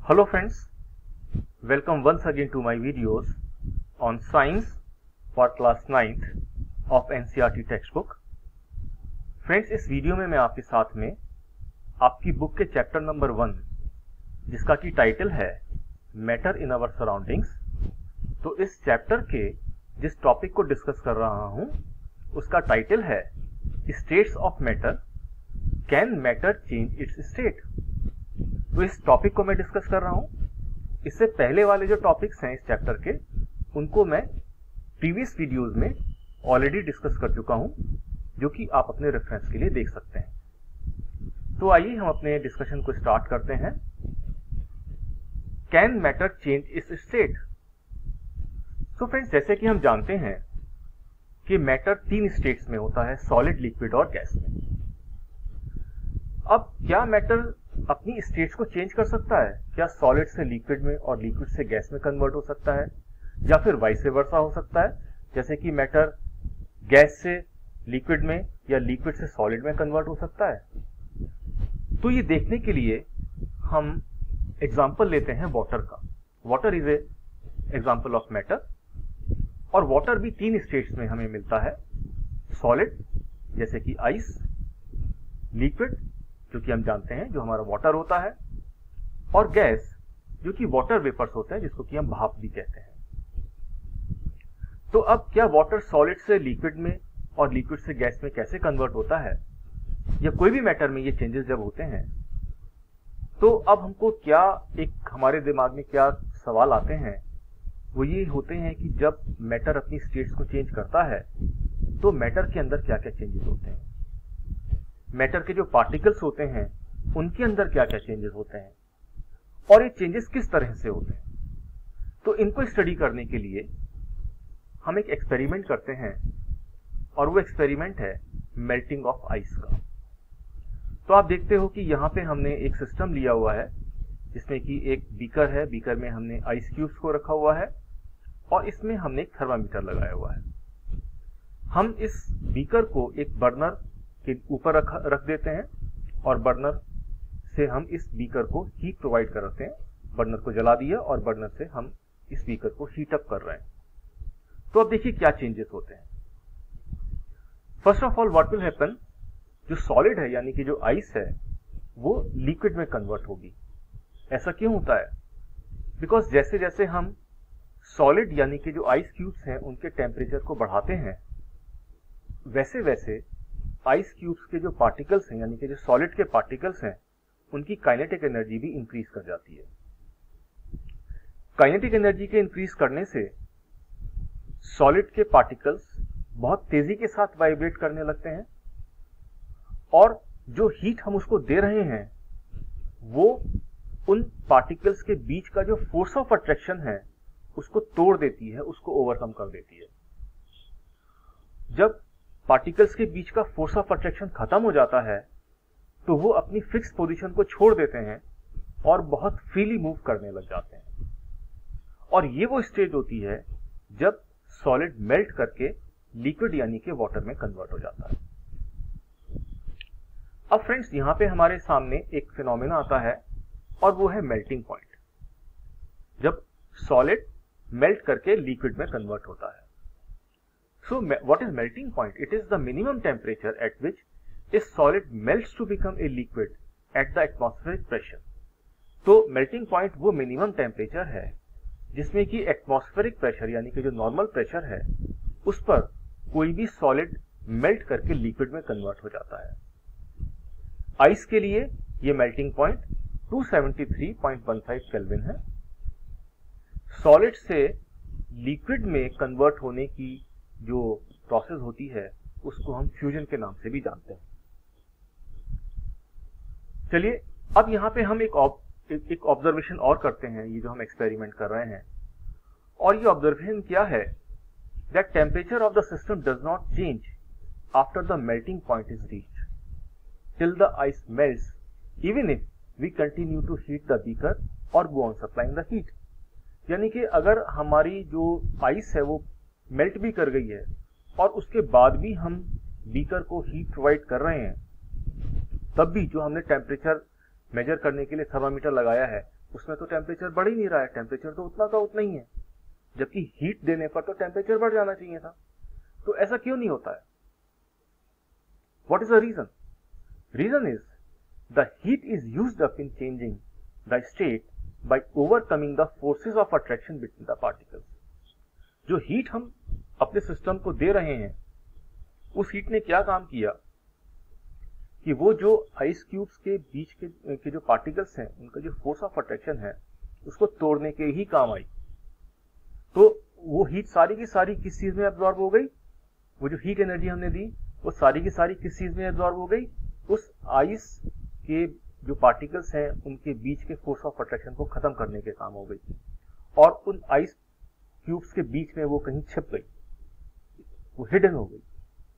Hello friends, welcome once again to my videos on science for class 9th of NCERT textbook. Friends, इस video में मैं आपके साथ में आपकी बुक के चैप्टर नंबर 1 जिसका की टाइटल है मैटर इन आवर सराउंडिंग्स, तो इस चैप्टर के जिस टॉपिक को डिस्कस कर रहा हूं उसका टाइटल है states of matter, can matter change its state. तो इस टॉपिक को मैं डिस्कस कर रहा हूं। इससे पहले वाले जो टॉपिक्स हैं इस चैप्टर के उनको मैं प्रीवियस वीडियोस में ऑलरेडी डिस्कस कर चुका हूं, जो कि आप अपने रेफरेंस के लिए देख सकते हैं। तो आइए हम अपने डिस्कशन को स्टार्ट करते हैं। Can matter change its state. So friends, जैसे कि हम जानते हैं कि मैटर 3 स्टेट्स में होता है, सॉलिड, लिक्विड और गैस में। अब क्या मैटर अपनी स्टेट्स को चेंज कर सकता है? क्या सॉलिड से लिक्विड में और लिक्विड से गैस में कन्वर्ट हो सकता है, या फिर वाइस वर्सा हो सकता है, जैसे कि मैटर गैस से लिक्विड में या लिक्विड से सॉलिड में कन्वर्ट हो सकता है? तो ये देखने के लिए हम एग्जांपल लेते हैं वाटर का। Water is a example of matter, और वाटर भी 3 स्टेट्स में हमें मिलता है, सॉलिड जैसे कि आइस, लिक्विड जो कि हम जानते हैं जो हमारा वाटर होता है, और गैस जो कि वाटर वेपर्स होते हैं जिसको कि हम भाप भी कहते हैं। तो अब क्या वाटर सॉलिड से लिक्विड में और लिक्विड से गैस में कैसे कन्वर्ट होता है, या कोई भी मैटर में ये चेंजेस जब होते हैं, तो अब हमको क्या एक हमारे दिमाग में क्या सवाल आते हैं, वो ये होते हैं कि जब मैटर अपनी स्टेट्स को चेंज करता है तो मैटर के अंदर क्या क्या चेंजेस होते हैं, मैटर के जो पार्टिकल्स होते हैं उनके अंदर क्या क्या चेंजेस होते हैं, और ये चेंजेस किस तरह से होते हैं। तो इनको स्टडी करने के लिए हम एक एक्सपेरिमेंट करते हैं, और वो एक्सपेरिमेंट है मेल्टिंग ऑफ आइस का। तो आप देखते हो कि यहाँ पे हमने एक सिस्टम लिया हुआ है जिसमें कि एक बीकर है, बीकर में हमने आइस क्यूब्स को रखा हुआ है और इसमें हमने एक थर्मामीटर लगाया हुआ है। हम इस बीकर को एक बर्नर के ऊपर रख देते हैं, और बर्नर से हम इस बीकर को हीट प्रोवाइड करते हैं। बर्नर को जला दिया और बर्नर से हम इस बीकर को हीट अप कर रहे हैं। तो अब देखिए क्या चेंजेस होते हैं। First of all what will happen, जो सॉलिड है यानी कि जो आइस है वो लिक्विड में कन्वर्ट होगी। ऐसा क्यों होता है? बिकॉज जैसे जैसे हम सॉलिड यानी कि जो आइस क्यूब्स हैं उनके टेम्परेचर को बढ़ाते हैं, वैसे वैसे आइस क्यूब्स के जो पार्टिकल्स हैं यानी कि जो सॉलिड के पार्टिकल्स हैं उनकी काइनेटिक एनर्जी भी इंक्रीज कर जाती है। काइनेटिक एनर्जी के इंक्रीज करने से सॉलिड के पार्टिकल्स बहुत तेजी के साथ वाइब्रेट करने लगते हैं, और जो हीट हम उसको दे रहे हैं वो उन पार्टिकल्स के बीच का जो फोर्स ऑफ अट्रैक्शन है उसको तोड़ देती है, उसको ओवरकम कर देती है। जब पार्टिकल्स के बीच का फोर्स ऑफ अट्रैक्शन खत्म हो जाता है तो वो अपनी फिक्स पोजीशन को छोड़ देते हैं और बहुत फ्रीली मूव करने लग जाते हैं, और ये वो स्टेज होती है जब सॉलिड मेल्ट करके लिक्विड यानी कि वाटर में कन्वर्ट हो जाता है। अब फ्रेंड्स, यहां पे हमारे सामने एक फिनोमेना आता है और वो है मेल्टिंग पॉइंट, जब सॉलिड मेल्ट करके लिक्विड में कन्वर्ट होता है। So what is melting point? It is the minimum temperature at which a solid melts to become a liquid at the atmospheric pressure. तो melting point वो minimum temperature है जिसमें कि atmospheric pressure यानी कि जो normal pressure है उस पर कोई भी solid melt करके liquid में convert हो जाता है। आइस के लिए ये melting point 273.15 केल्विन है। सॉलिड से लिक्विड में कन्वर्ट होने की जो प्रोसेस होती है उसको हम फ्यूजन के नाम से भी जानते हैं। चलिए अब यहां पे हम एक ऑब्जर्वेशन और करते हैं, ये जो हम एक्सपेरिमेंट कर रहे हैं, और ये ऑब्जर्वेशन क्या है, that temperature of the system does not change after the melting point is reached till the ice melts even if we continue to heat the beaker और go on supplying the heat. यानी कि अगर हमारी जो ice है वो melt भी कर गई है और उसके बाद भी हम बीकर को हीट प्रोवाइड कर रहे हैं, तब भी जो हमने टेम्परेचर मेजर करने के लिए थर्मामीटर लगाया है उसमें तो टेम्परेचर बढ़ ही नहीं रहा है, टेम्परेचर तो उतना का उतना ही है, जबकि हीट देने पर तो टेम्परेचर बढ़ जाना चाहिए था। तो ऐसा क्यों नहीं होता है? What is the reason? Reason is the heat is used up in changing the state by overcoming the forces of attraction between the particles. जो हीट हम अपने सिस्टम को दे रहे हैं, उस हीट ने क्या काम किया कि वो जो आइस क्यूब्स के बीच के जो पार्टिकल्स हैं, उनका जो फोर्स ऑफ अट्रैक्शन है, उसको तोड़ने के ही काम आई। तो वो हीट सारी की सारी किस चीज में एब्जॉर्ब हो गई? वो जो हीट एनर्जी हमने दी, वो सारी की सारी किस चीज में एब्जॉर्ब हो गई? उस आइस के जो पार्टिकल्स हैं, उनके बीच के फोर्स ऑफ अट्रैक्शन को खत्म करने के काम हो गई, और उन आइस क्यूब्स के बीच में वो कहीं छिप गई, वो हिडन हो गई।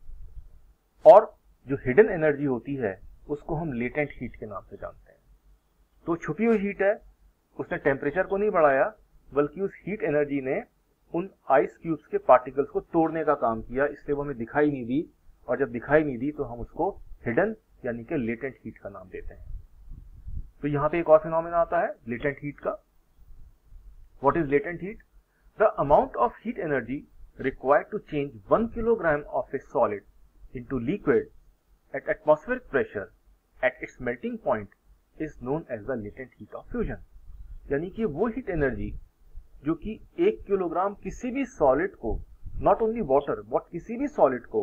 और जो हिडन एनर्जी होती है, उसको हम लेटेंट हीट के नाम से जानते हैं। तो छुपी हुई हीट है, उसने टेम्परेचर को नहीं बढ़ाया, बल्कि उस हीट एनर्जी ने उन आइस क्यूब्स के पार्टिकल्स को तोड़ने का काम किया, इसलिए वो हमें दिखाई नहीं दी। और जब दिखाई नहीं दी तो हम उसको हिडन यानी कि लेटेंट हीट का नाम देते हैं। तो यहां पे एक और फिनोमेना आता है लेटेंट हीट का। What is latent heat? The amount of heat energy required to change 1 kilogram of a solid into liquid at atmospheric pressure at its melting point is known as the latent heat of fusion। यानी कि वो heat energy जो कि 1 kilogram किसी भी solid को, not only water but किसी भी सॉलिड को,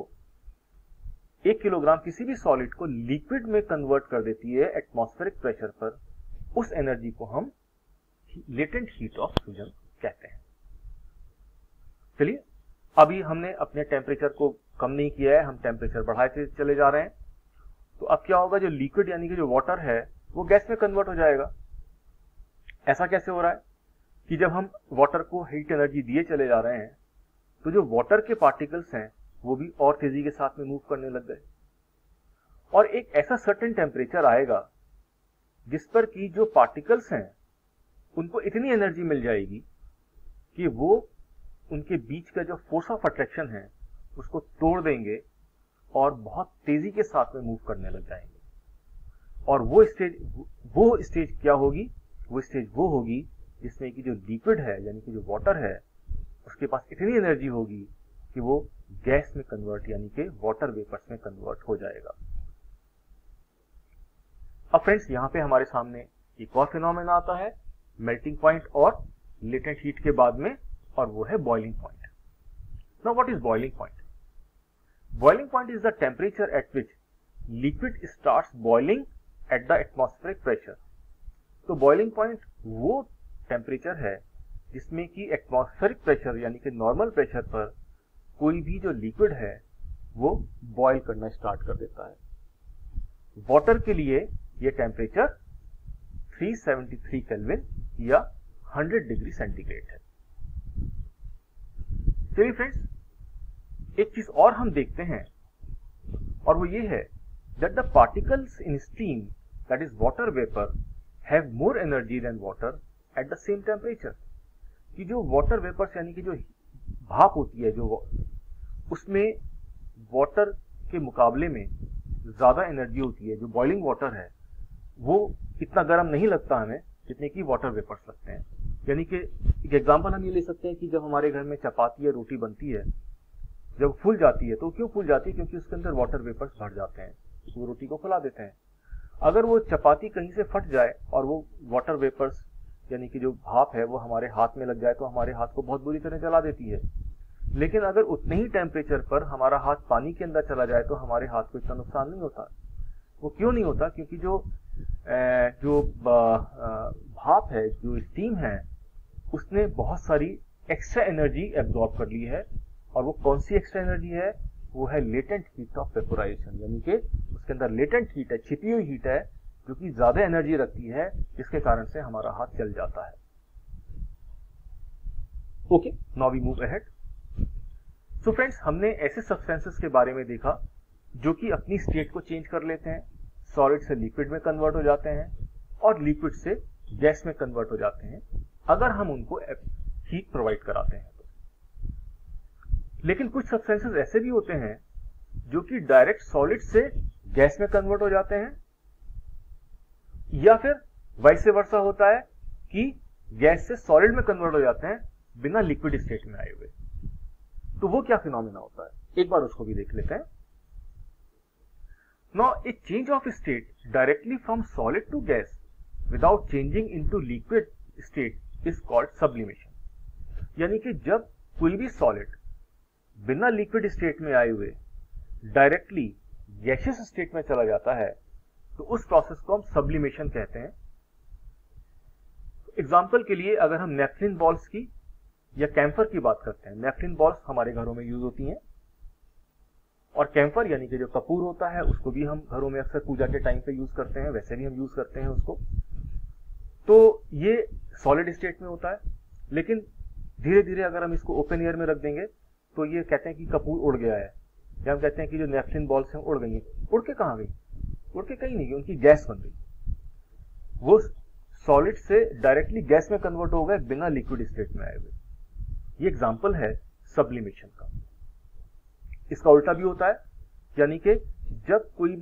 1 किलोग्राम किसी भी सॉलिड को लिक्विड में कन्वर्ट कर देती है एटमॉस्फेरिक प्रेशर पर, उस एनर्जी को हम लेटेंट हीट ऑफ फ्यूजन कहते हैं। चलिए, अभी हमने अपने टेम्परेचर को कम नहीं किया है, हम टेम्परेचर बढ़ाते चले जा रहे हैं। तो अब क्या होगा? जो लिक्विड यानी कि जो वाटर है, वो गैस में कन्वर्ट हो जाएगा। ऐसा कैसे हो रहा है कि जब हम वाटर को हीट एनर्जी दिए चले जा रहे हैं, तो जो वाटर के पार्टिकल्स हैं, वो भी और तेजी के साथ में मूव करने लग गए, और एक ऐसा सर्टेन टेम्परेचर आएगा जिस पर कि जो पार्टिकल्स हैं, उनको इतनी एनर्जी मिल जाएगी कि वो उनके बीच का जो फोर्स ऑफ अट्रैक्शन है, उसको तोड़ देंगे और बहुत तेजी के साथ में मूव करने लग जाएंगे। और वो स्टेज क्या होगी? वो स्टेज वो होगी जिसमें कि जो लिक्विड है यानी कि जो वाटर है, उसके पास इतनी एनर्जी होगी कि वो गैस में कन्वर्ट यानी कि वाटर वेपर्स में कन्वर्ट हो जाएगा। अब फ्रेंड्स, यहां पे हमारे सामने एक और फिनोमेना आता है मेल्टिंग पॉइंट और लेटेंट हीट के बाद में, और वो है boiling point. Now what is boiling point? Boiling point is the temperature at which liquid starts boiling at the atmospheric pressure। तो boiling point वो टेम्परेचर है जिसमें कि एटमॉस्फेरिक प्रेशर यानी कि नॉर्मल प्रेशर पर कोई भी जो लिक्विड है वो बॉयल करना स्टार्ट कर देता है। वाटर के लिए ये टेम्परेचर 373 केल्विन या 100 डिग्री सेंटीग्रेड है। चलिए फ्रेंड्स, एक चीज और हम देखते हैं, और वो ये है that the particles in steam that is water vapour have more energy than water at the same temperature. कि जो वाटर वेपर्स यानी कि जो भाप होती है, जो उसमें वाटर के मुकाबले में ज्यादा एनर्जी होती है। जो बॉइलिंग वाटर है वो इतना गर्म नहीं लगता हमें जितने कि वाटर वेपर्स लगते हैं। यानी कि एक एग्जांपल हम ये ले सकते हैं कि जब हमारे घर में चपाती या रोटी बनती है, जब फूल जाती है, तो क्यों फूल जाती है? क्योंकि उसके अंदर वाटर वेपर्स भर जाते हैं, वो रोटी को फुला देते हैं। अगर वो चपाती कहीं से फट जाए और वो वाटर वेपर्स यानी कि जो भाप है वो हमारे हाथ में लग जाए, तो हमारे हाथ को बहुत बुरी तरह जला देती है। लेकिन अगर उतने ही टेम्परेचर पर हमारा हाथ पानी के अंदर चला जाए तो हमारे हाथ को इतना नुकसान नहीं होता। वो क्यों नहीं होता? क्योंकि जो भाप है, जो स्टीम है, उसने बहुत सारी एक्स्ट्रा एनर्जी एब्जॉर्ब कर ली है। और वो कौन सी एक्स्ट्रा एनर्जी है? वो है लेटेंट हीट ऑफ वेपोराइजेशन, यानी कि उसके अंदर लेटेंट हीट है, छिपी हुई हीट है, जो कि ज्यादा एनर्जी रखती है, जिसके कारण से हमारा हाथ जल जाता है। Okay, now we move ahead. So friends, हमने ऐसे सब्सटेंसेस के बारे में देखा जो कि अपनी स्टेट को चेंज कर लेते हैं, सॉलिड से लिक्विड में कन्वर्ट हो जाते हैं और लिक्विड से गैस में कन्वर्ट हो जाते हैं, अगर हम उनको हीट प्रोवाइड कराते हैं। लेकिन कुछ सब्सटेंसेस ऐसे भी होते हैं जो कि डायरेक्ट सॉलिड से गैस में कन्वर्ट हो जाते हैं, या फिर वाइस वर्सा होता है कि गैस से सॉलिड में कन्वर्ट हो जाते हैं बिना लिक्विड स्टेट में आए हुए। तो वो क्या फिनोमेना होता है, एक बार उसको भी देख लेते हैं। Now, a change of state directly from solid to gas without changing into liquid state is called sublimation। यानी कि जब कोई भी सॉलिड बिना लिक्विड स्टेट में आए हुए डायरेक्टली गैसियस स्टेट में चला जाता है तो उस प्रोसेस को हम सब्लिमेशन कहते हैं। एग्जाम्पल के लिए अगर हम नेफ्थलीन बॉल्स की या कैम्फर की बात करते हैं, नेफ्थलीन बॉल्स हमारे घरों में यूज होती हैं और कैम्फर यानी कि जो कपूर होता है उसको भी हम घरों में अक्सर पूजा के टाइम पे यूज करते हैं, वैसे भी हम यूज करते हैं उसको। तो ये सॉलिड स्टेट में होता है, लेकिन धीरे धीरे अगर हम इसको ओपन एयर में रख देंगे तो ये कहते हैं कि कपूर उड़ गया है, या हम कहते हैं कि जो नेफ्थलीन बॉल्स हैं उड़ गई हैं। उड़ के कहाँ गई? उड़ के कहीं नहीं गई, उनकी गैस बन गई। वो सॉलिड से डायरेक्टली गैस में कन्वर्ट हो गए बिना लिक्विड स्टेट में आए हुए। ये एग्जाम्पल है सब्लिमेशन का। इसका उल्टा भी होता है, यानी कि जब कोई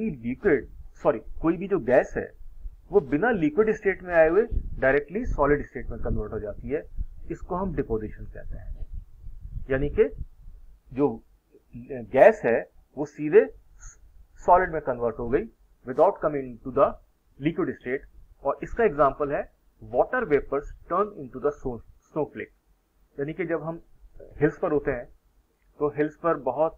भी जो गैस है वो बिना लिक्विड स्टेट में आए हुए डायरेक्टली सॉलिड स्टेट में कन्वर्ट हो जाती है, इसको हम डिपोजिशन कहते हैं। यानी कि जो गैस है वो सीधे सॉलिड में कन्वर्ट हो गई without coming to the liquid state. और इसका एग्जांपल है water vapours turn into the snowflake. यानी कि जब हम हिल्स पर होते हैं तो हिल्स पर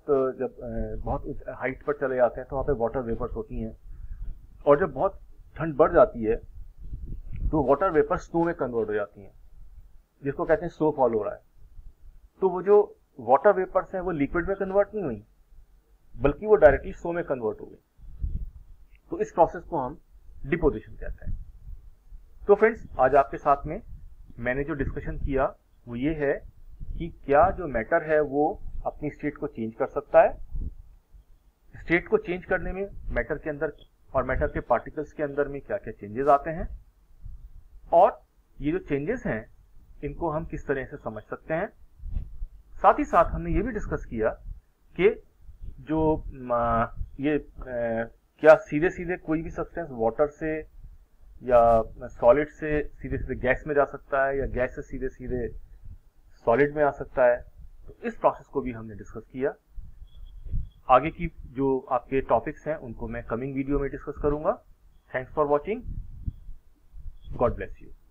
बहुत हाइट पर चले जाते हैं तो वहाँ पे वाटर वेपर्स होती हैं, और जब बहुत ठंड बढ़ जाती है तो वाटर वेपर स्नो में कन्वर्ट हो जाती हैं, जिसको कहते हैं स्नोफॉल हो रहा है। तो वो जो वाटर वेपर्स हैं वो लिक्विड में कन्वर्ट नहीं हुई, बल्कि वो डायरेक्टली स्नो में कन्वर्ट हो गई। तो इस प्रोसेस को हम डिपोजिशन कहते हैं। तो फ्रेंड्स, आज आपके साथ में मैंने जो डिस्कशन किया वो ये है कि क्या जो मैटर है वो अपनी स्टेट को चेंज कर सकता है। स्टेट को चेंज करने में मैटर के अंदर और मैटर के पार्टिकल्स के अंदर में क्या क्या चेंजेस आते हैं, और ये जो चेंजेस हैं इनको हम किस तरह से समझ सकते हैं। साथ ही साथ हमने ये भी डिस्कस किया कि जो क्या सीधे सीधे कोई भी सब्सटेंस वाटर से या सॉलिड से सीधे सीधे गैस में जा सकता है, या गैस से सीधे सीधे सॉलिड में आ सकता है। तो इस प्रोसेस को भी हमने डिस्कस किया। आगे की जो आपके टॉपिक्स हैं उनको मैं कमिंग वीडियो में डिस्कस करूंगा। Thanks for watching. God bless you.